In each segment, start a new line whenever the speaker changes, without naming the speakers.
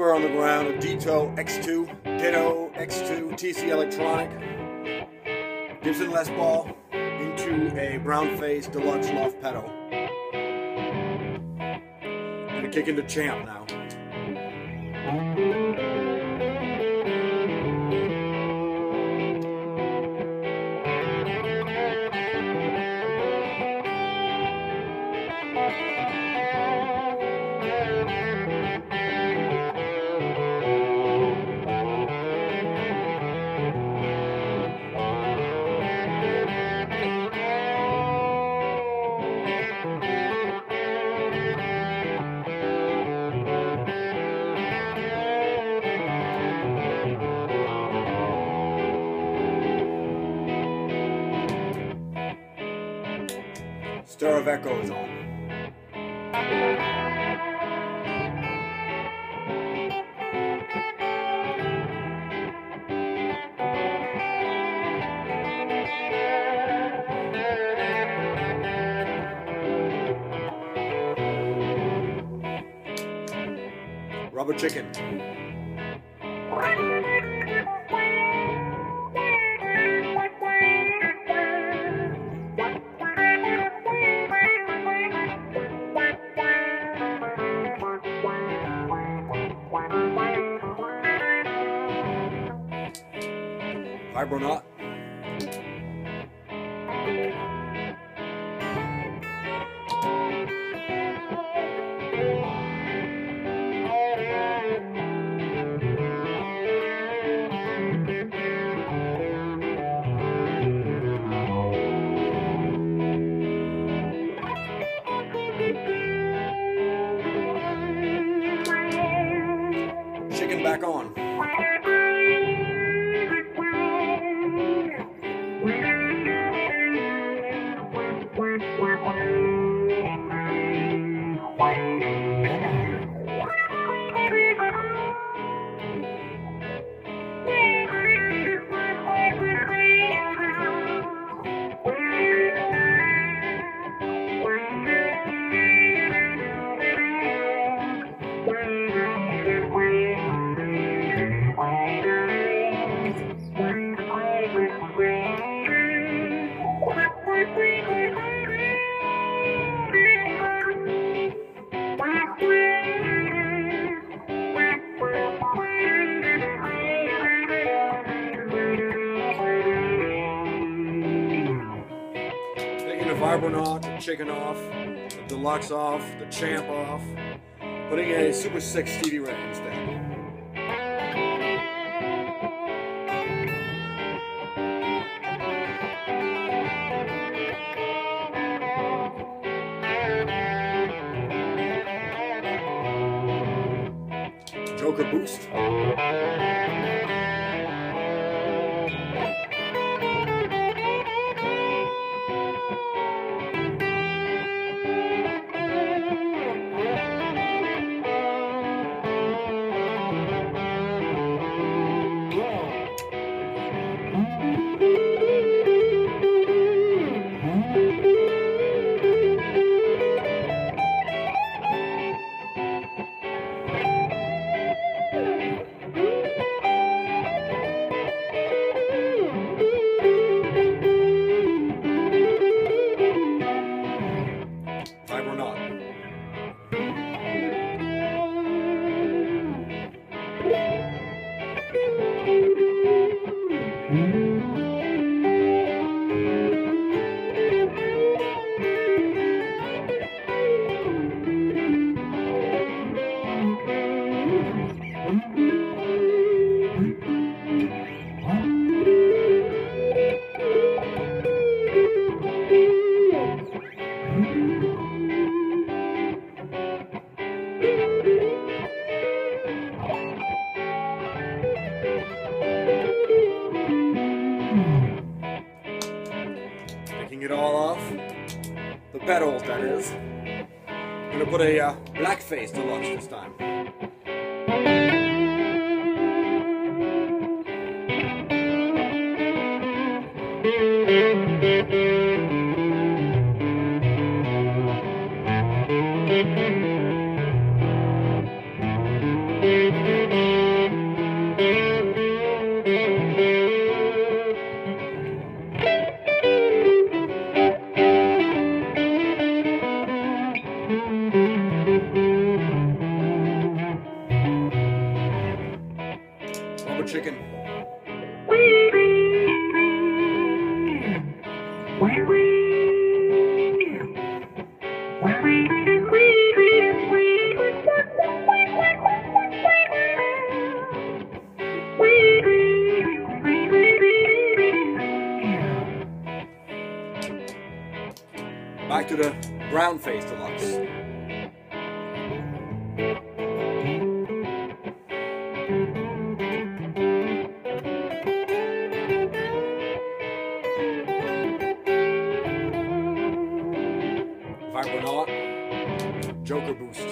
Silver on the ground, a Ditto X2, Ditto X2 TC Electronic, Gibson Les Paul into a brown face deluxe loft pedal. Gonna kick into Champ now. Stir of Echoes on. Rubber Chicken. Vibronaut. Chicken back on. Taking the Vibronaut, the Chicken off, the Deluxe off, the Champ off, putting in a Super 6 Stevie Ray instead. Joker Boost. Vibronaut. Taking it all off, the pedals that is. I'm gonna put a Blackface Deluxe this time.
Thank you.
Go chicken. Back to the brown face deluxe. If I were not, Joker boost.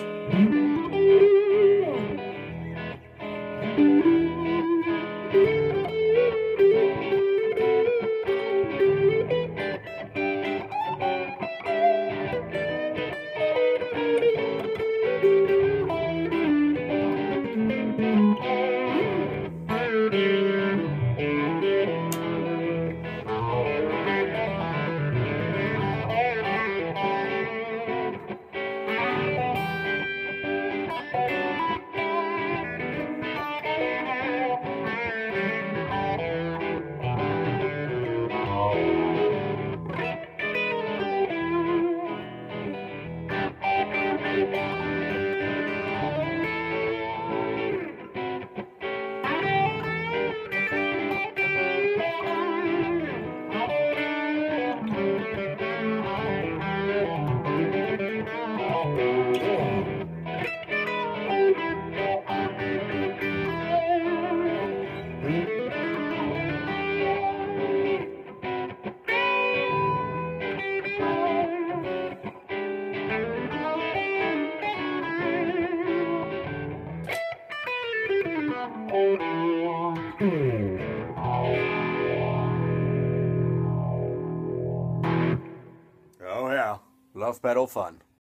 Oh yeah, love pedal fun.